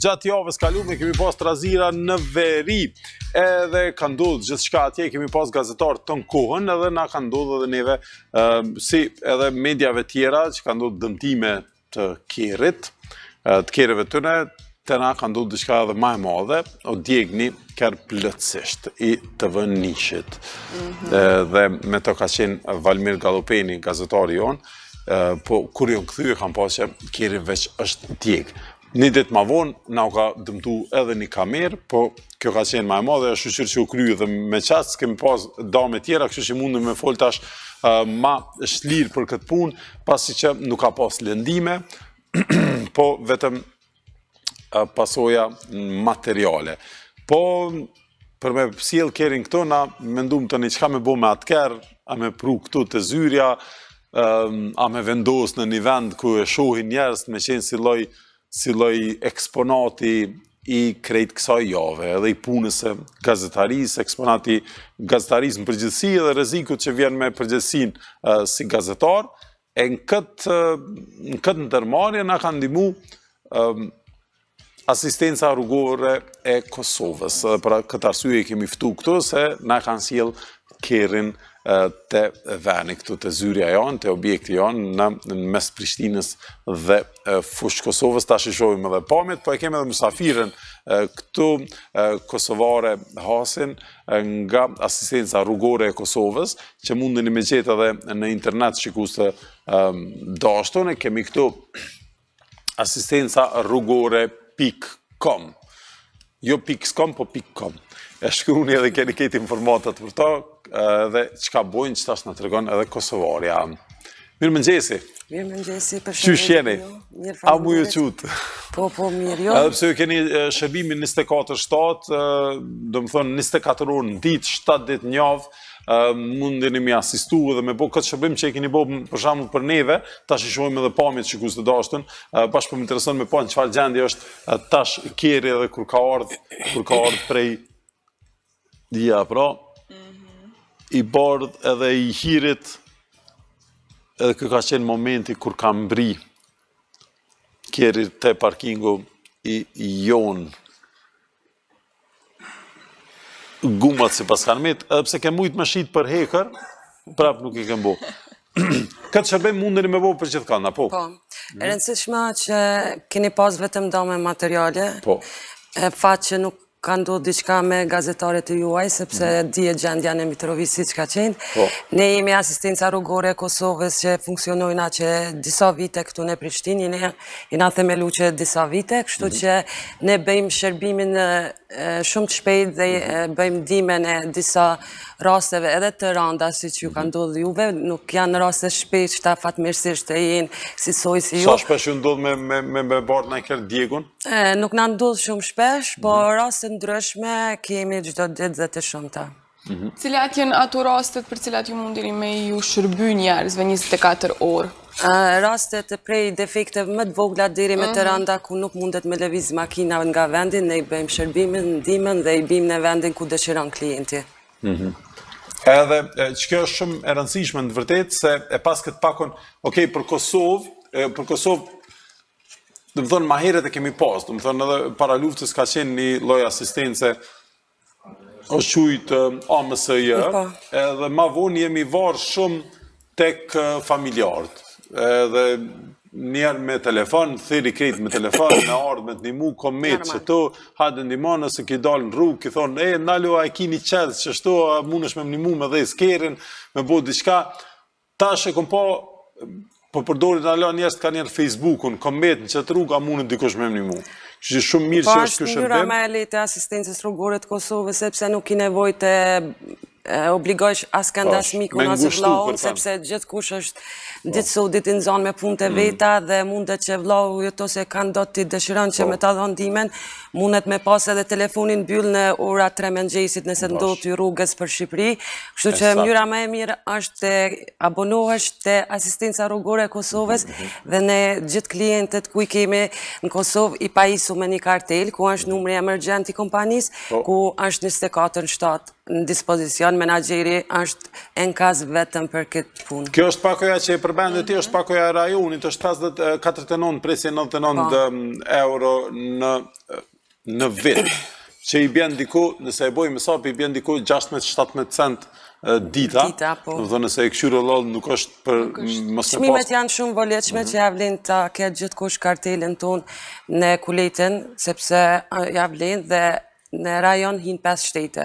Gjatë javës kalume kemi pas trazira në veri, edhe ka ndodhur gjithçka atje, kemi pas gazetarë të kohën, edhe na ka ndodhur edhe neve, si edhe mediave tjera, që ka ndodhur dëmtime të kereve tëne, të na ka ndodhur diçka edhe më e madhe, o djegni kërë plotësisht i të vën nishit. Dhe me të ka qenë Valmir Gallopeni, gazetari jonë, po kur jo këthyë kam pas që keri veç është djeg. Një ditë ma vonë, na u ka dëmtu edhe një kamerë, po kjo ka qenë ma e madhe, është shqyr që u kryu dhe me qasë, kemi pas dame tjera, kështu që mundë me folë tash ma shlirë për këtë punë, pasi që nuk ka pas lëndime, po vetëm pasoja materiale. Po, për me sjell kerin këto, na mendum të një qka me bo me atë kerë, a me pru këtu të zyrja, a me vendos në një vend ku e shohin njerës, me qenë si loj eksponati i krejt kësaj jave, edhe i punës e gazetarisë, eksponati gazetarisë në përgjithësi edhe rrezikut që vjen me përgjithësinë si gazetar, e në këtë ndërmarrje na ka ndihmu asistenca rrugore e Kosovës. Për këtë arsye kemi ftu këtu se na kanë sjell kerin të veni këtu të zyrja janë, të objekti janë në mes Prishtinës dhe fushë Kosovës. Ta shohim edhe pamjet, po e kemi edhe mysafiren këtu kosovare Hasin nga asistenca rrugore e Kosovës, që mundeni me gjetë edhe në internet shikus të dashtun, e kemi këtu asistenca rrugore.com. Jo .com, po .com. E shkruni edhe keni këtë informatat për ta, dhe qka bojnë që tash në të regon edhe Kosovarja. Mirë mëngjesi. Mirë mëngjesi, për shumë. Qysh jeni? A mu ju qutë? Po, mirë jo. Edhe pse ju keni shërbimin 24/7, do më thonë 24 orë në ditë, 7 ditë në javë, mundeni mi asistu dhe me bo këtë shërbim që e keni bo për shembull për neve, tash i shohim edhe pamjet që kus të dashtën, bashkë për më intereson me pa në çfarë gjendje është tash keri edhe kur ka ardhë prej dia, pra, i bardh edhe i hirit, edhe kë ka qenë momenti kur ka mbri keri te parkingu i jonë gumat si pas kanë met, edhe pse ke mujt me shit për hekër, prap nuk i kem bo. Këtë shërbim mundeni me bo për gjithë kanë, po? Po, e rëndësishme që keni pas vetëm dame materiale, po. Fat që nuk ka ndodhur diçka me gazetarët e juaj, sepse dihet gjendja në Mitrovici çka qenë. Ne jemi asistenca rrugore e Kosovës që funksionojnë që disa vite këtu në Prishtinë, ne jena themelu që disa vite, kështu që ne bëjmë shërbimin shumë të shpejt dhe bëjmë ndihmën e disa rasteve edhe të rënda siç ju ka ndodhur juve, nuk janë raste shpejt që ta fatmirësisht e jenë si soj si ju. Sa shpesh ju ndodh me bardh në kërë djegun? Nuk na ndodh shumë shpesh, po raste ndryshme kemi çdo ditë dhe të shumta. Cilat janë ato rastet për cilat ju mundeni me ju shërby njerëzve 24 orë? Rastet prej defekteve më të vogla deri me të rënda ku nuk mundet me lëviz makina nga vendin, ne i bëjmë shërbimin, ndihmën dhe i bijmë në vendin ku dëshiron klienti. Edhe që kjo është shumë e rëndësishme në vërtet, se e pas këtë pakon, për Kosovë, dhe më thonë ma heret e kemi pas, dhe më thonë edhe para luftës ka qenë një loj asistence, është qujtë AMSJ, edhe ma vonë jemi varë shumë tek familjarët, edhe njerë me telefon, thiri krejt me telefon, me ardhë me të një mu, komet që to, hajde ndihmo nëse ki dalë në rrugë, ki thonë, nalo a i kini qedhë që shto, mund është me një mu me dhe skerin, me bo diçka, ta shë kom po përdorit nalo njerës të ka njerë Facebookun, komet në qëtë rrugë, a mund në dikosh me një mu. Që që shumë mirë që është kjo shërbim. Po është njëra me lejtë e asistencës rrugore të Kosovës, sepse nuk i nevoj të obligojsh as këndas mikun as vllaun, sepse gjithë kush është ditë sotit i nëzon me punë të veta dhe mundet që vllau jëto se kanë do të dëshiron që me ta dhon ndihmën, mundet me pas edhe telefonin mbyll në ora 3 mëngjesit nëse ndodh ty rrugës për Shqipëri. Kështu që mënyra më e mirë është të abonohesh te asistenca rrugore e Kosovës dhe ne gjithë klientët ku i kemi në Kosovë i pajisu me një kartel ku është numri emergjent i kompanisë, ku është 24/7 në dispozicion, menaxheri është enkaz vetëm për këtë punë. Kjo është pakoja që e përmendet ti, është pakoja e rajonit, është 49 presje 99 euro në vit, që i bjen diku, nëse e bojmë sap, i bjen diku 16-17 cent dita, do të nëse e këshyrë lodh nuk është për mos me pas. Çmimet janë shumë voleçme që ja vlen ta ketë gjithkush kartelin tonë në kuletën, sepse ja vlen dhe në rajon hin 5 shtete.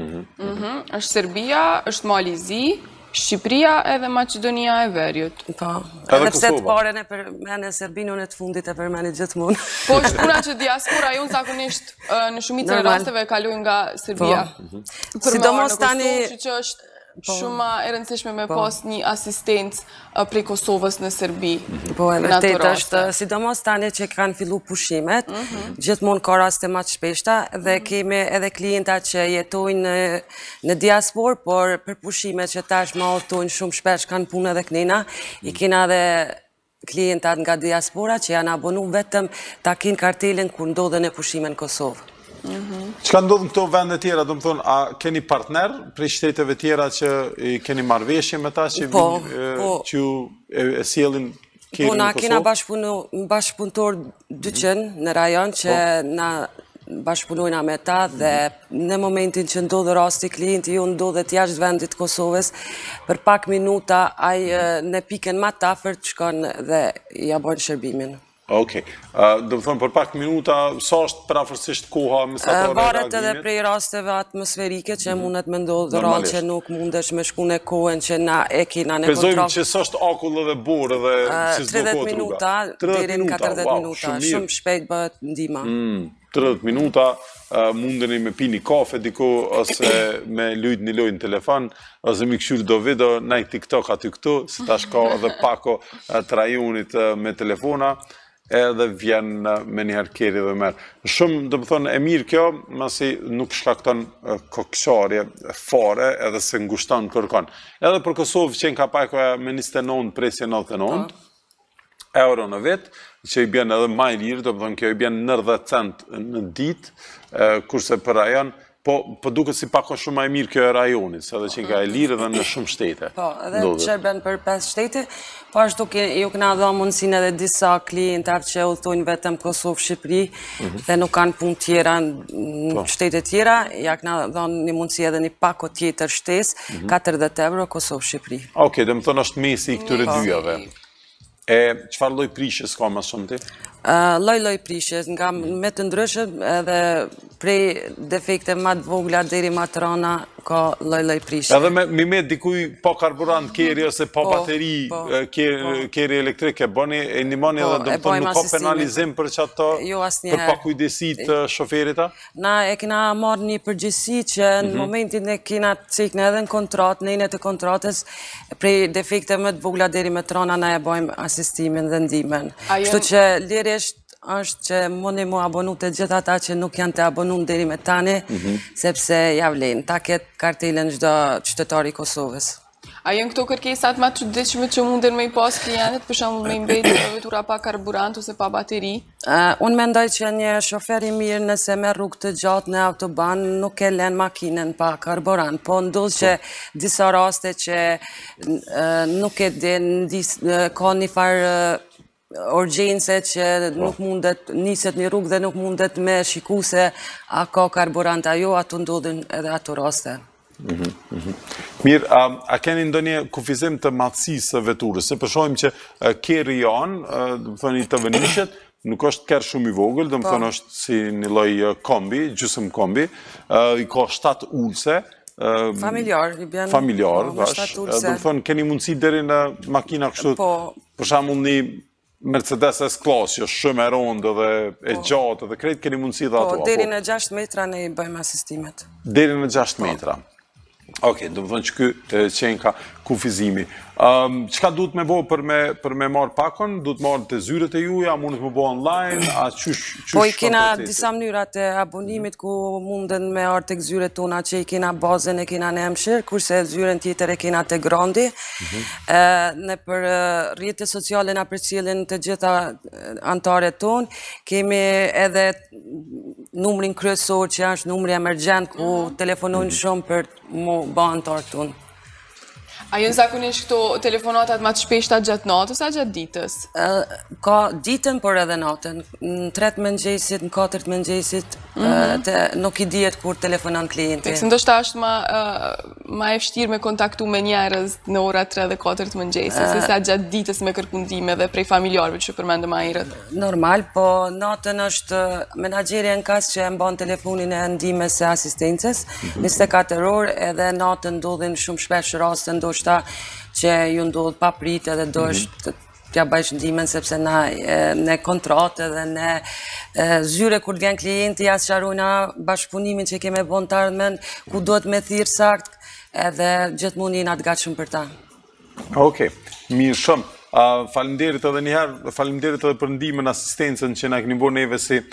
Është Serbia, është Malizi, Shqipëria edhe Maqedonia e Veriut. Po, edhe pse të parën e përmene Serbinë, unë të fundit e përmene gjithmonë. Po, është puna që diaspora jonë zakonisht në shumicën e rasteve kalojnë nga Serbia. Sidomos tani që është shumë e rëndësishme me pas një asistencë prej Kosovës në Serbi. Po, e vërtet është, sidomos tani që kanë fillu pushimet, gjithmonë ka raste ma të shpeshta dhe kemi edhe klienta që jetojnë në diaspor, por për pushimet që tash ma ortojnë shumë shpesh kanë punë edhe knena, i kena edhe klientat nga diaspora që janë abonu vetëm ta kinë kartelin kur ndodhen e pushime në Kosovë. Çka ndodh në këto vende tjera, do më thonë, a keni partner prej shteteve tjera që keni marrëveshje me ta që që e sjellin kerrin në Kosovë? Po, na kena bashkëpunëtor 200 në rajon që na bashkëpunojna me ta dhe në momentin që ndodhë rasti klienti ju ndodhet jashtë vendit Kosovës, për pak minuta ai në pikën ma të afërt shkon dhe ja bojnë shërbimin. Okej, do më thonë për pak minuta, sa është prafërsisht koha mesatare varet edhe prej rasteve atmosferike që mundet me ndodhë rallë që nuk mundesh me shku në kohën që na e kina në kontrol. Pezojmë që sa është akull edhe borë dhe si s'do 30 minuta, deri në 40 minuta, shumë shpejt bëhet ndihma. 30 minuta, mundeni me pi një kafe diku, ose me lujt një lojnë telefon, ose me këshyrë do video, naj TikTok aty këtu, si tash ka edhe pako të rajonit me telefona, edhe vjen me njëherë keri dhe merë. Shumë, do më thonë, e mirë kjo, masi nuk shkakton kokësharje fare edhe se ngushton kërkon. Edhe për Kosovë qenë ka pakoja me 29 presje 99 euro në vit, që i bjen edhe maj lirë, do më thonë kjo i bjen 90 cent në dit, kurse për rajon, po duke si pako shumë e mirë kjo e rajonit, se edhe që nga e lirë edhe në shumë shtete. Po, edhe qërben për 5 shtete, po ashtu ju këna dha mundësin edhe disa klientar që udhtojnë vetëm Kosovë, Shqipëri, dhe nuk kanë punë tjera në shtete tjera, ja këna dha një mundësi edhe një pako tjetër shtes, 40 euro Kosovë, Shqipëri. Oke, dhe më thonë është mesi i këtyre dyjave. E qëfar loj prishës ka ma shumë ti? Loj prishës, nga me të ndryshëm edhe prej defekte ma të vogla deri ma të rana ka loj prishës. Edhe me dikuj pa karburant keri ose pa bateri keri elektrike, bëni e ndihmoni edhe do më thonë nuk ka penalizim për që ato për pa kujdesit shoferita? Na e kena marrë një përgjësi që në momentin e kena cikne edhe në kontrat, në inet e kontratës, prej defekte më të vogla deri me të rana na e bojmë asistimin dhe ndimen. Kështu që lirisht është që mëni mu abonu të gjitha ta që nuk janë të abonu deri me tani, sepse javlen, ta ketë kartelën çdo qytetari i Kosovës. A jenë këto kërkesat ma të çuditshme që munden me i pas klientët, për shembull me i mbetë vetura pa karburant ose pa bateri? Unë mendoj që një shofer i mirë nëse me rrugë të gjatë në autoban nuk e len makinën pa karburant, po ndodh që disa raste që nuk e din, ka një farë urgjense që nuk mundet niset një rrugë dhe nuk mundet me shiku se a ka karburant ajo, ato ndodhin edhe ato raste. Mirë, a keni ndonjë kufizim të matësisë veturës? Se përshojmë që keri janë, dhe më thoni të vënishet, nuk është kerë shumë i vogël, dhe më thoni është si një loj kombi, gjysëm kombi, i ka 7 ulse, familjar, dhe më thoni keni mundësi deri në makina kështu, për shamull një Mercedes S-Class, që shumë e rondë dhe e gjatë dhe krejtë keni mundësi dhe ato. Po, deri në 6 metra ne i bëjmë asistimet. Deri në 6 metra. Oke, do më thonë që këtë qenë ka kufizimi. Qka duhet me bo për me marë pakon? Duhet marë të zyret e juja, mundet me bo online? Po, i kena disa mënyrat e abonimit ku munden me arë të zyret tona që i kena bazën e kena në Emshir, kurse zyren tjetër e kena të Grandi. Në për rrjetet sociale në përcjellin të gjitha antaret tonë, kemi edhe numrin kryesor që është numri emergjent ku telefonojnë shumë për mu bë antar tonë. A jënë zakonisht këto telefonatat ma të shpeshta gjatë natës a gjatë ditës? Ka ditën, por edhe natën. Në 3 mëngjesit, në 4 mëngjesit, nuk i dihet kur telefonon klienti. Tekse ndoshta është ma e vështirë me kontaktu me njerëz në ora 3 dhe 4 mëngjesit, se sa gjatë ditës me kërkundime dhe prej familjarëve që përmendëm ajrët. Normal, po natën është menaxherja në kas që e mban telefonin e ndihmës së asistencës, 24 orë, edhe natën ndodhin shumë shpesh raste ndoshta që ju ndodh pa prit edhe do është t'ja bëjsh ndihmën sepse ne kontratë edhe ne zyre kur vjen klienti ja sqarojna bashkëpunimin që kemi bën të ardhmen, ku duhet me thirr sakt edhe gjithmonë jena të gatshëm për ta. Okej, mirë shumë. Faleminderit edhe njëherë, faleminderit edhe për ndihmën, asistencën që na keni bërë neve si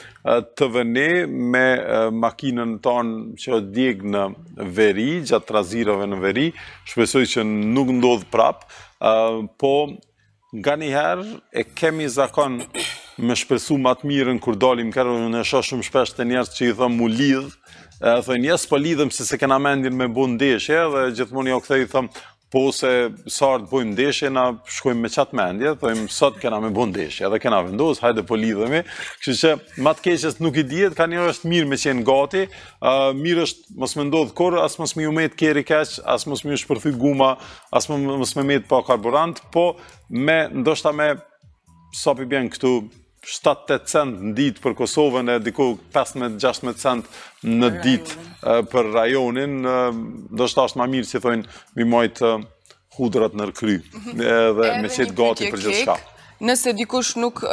TVN me makinën tonë që djeg në veri, gjatë trazirave në veri. Shpresoj që nuk ndodh prap, po nga njëherë e kemi zakon me shpresu më të mirën kur dalim kërë, në shoh shumë shpesh të njerëz që i thëmë mu lidh, thënë jes po lidhëm se kena mendin me bu ndeshje, dhe gjithmonë jo kthej thëmë po se sartë bojmë ndeshje, na shkojmë me qatë mendje, thojmë sot kena me bu ndeshje, edhe kena vendos, hajde po lidhemi, kështu që ma të keqes nuk i dihet, ka një është mirë me qenë gati, mirë është mos me ndodhë kur, as mos me ju met keri keq, as mos me ju shpërthy guma, as mos me met pa karburant, po ndoshta me sa pi bjen këtu 7-8 cent në ditë për Kosovën e diku 15-16 cent në ditë për rajonin, ndoshta është ma mirë që thojnë mi majtë hudrat në kry dhe me qetë gati për gjithë shka. Nëse dikush nuk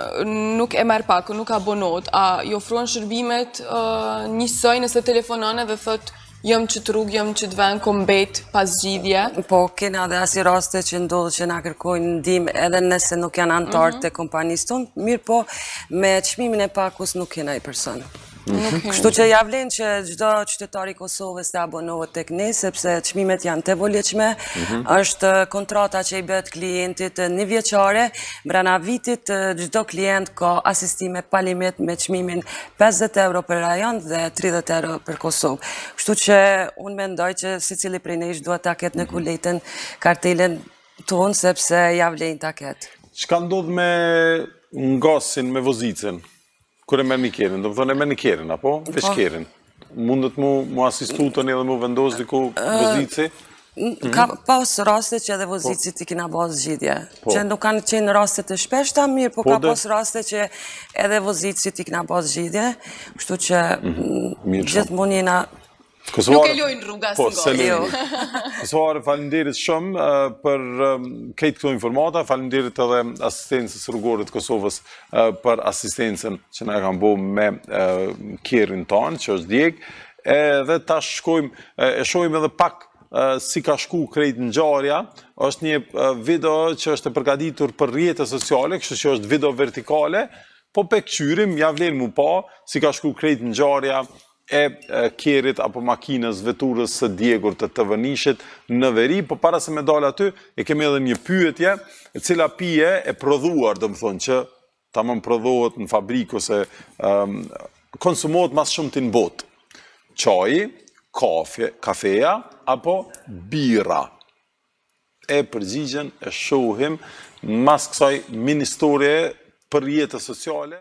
e merr pak, nuk abonohet, a i ofruan shërbimet njësoj nëse telefonon dhe thot jam që të rrugë, jam që të vend, ko mbet pas zgjidhje? Po, kena dhe asi raste që ndodhë që na kërkojnë ndihmë edhe nëse nuk janë antarë të kompanisë tonë, mirë po me çmimin e pakus nuk kena i person. Kështu që ja vlen që çdo qytetar i Kosovës të abonohet tek ne, sepse çmimet janë të volitshme, është kontrata që i bëhet klientit 1 vjeçare, brana vitit çdo klient ka asistime pa limit me çmimin 50 euro për rajon dhe 30 euro për Kosovë. Kështu që unë mendoj që secili prej nesh duhet ta ketë në kuletën kartelën tonë sepse ja vlen ta ketë. Çka ndodh me ngasin, me vozicën? Kur e merr një kerin, do më thonë e merr një kerin, apo? Veç kerin. Mundet mu asistu të një dhe mu vendos diku vozici? Ka pas raste që edhe vozicit i kina bas zgjidhje. Që nuk kanë qenë raste të shpeshta, mirë, po ka pas raste që edhe vozicit i kina bas zgjidhje. Kështu që gjithmonë jena... Nuk e lojnë rruga së ngojë. Kosovare, faleminderit shumë për këtë këto informata, faleminderit edhe asistencës rrugore të Kosovës për asistencën që na kanë bo me kjerin tonë, që është djeg, edhe ta shohim edhe pak si ka shku krejt ngjarja. Është një video që është e përgatitur për rrjetet sociale, kështu që është video vertikale, po pe këqyrim, ja vlen mu pa si ka shku krejt ngjarja e kjerit apo makinës veturës së djegur të TVN-shit në veri, po para se me dalë aty, e kemi edhe një pyetje, e cila pije e prodhuar, do më thonë, që tamam prodhohet në fabrikë ose konsumohet mas shumë të në botë. Qaji, kafeja, apo bira. E përgjigjen e shohim mas kësaj mini-historie për rrjetet sociale.